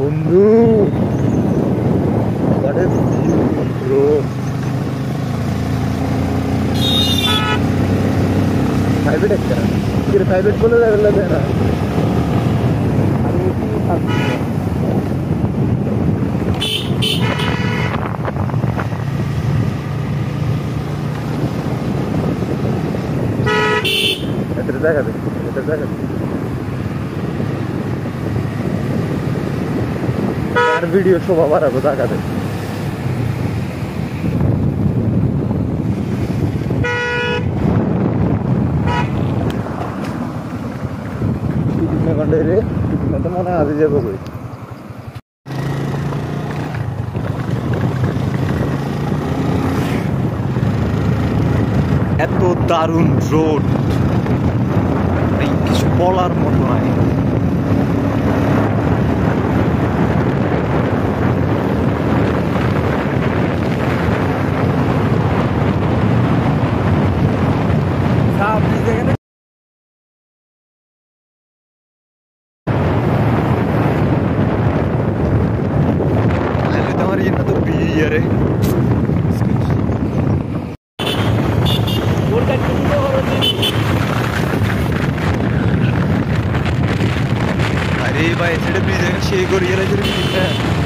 বন্ধু what a view bro private একটা কি প্রাইভেট বলে লাগে না এটা দেখা দে আর ভিডিও শোভা বাড়াবো দেখা দে রে তো মনে আজ যাবো কই এত দারুণ রোড কিছু বলার মতো নাই अरे भाई एसडे ब्रिज है शेक और ये ब्रिज है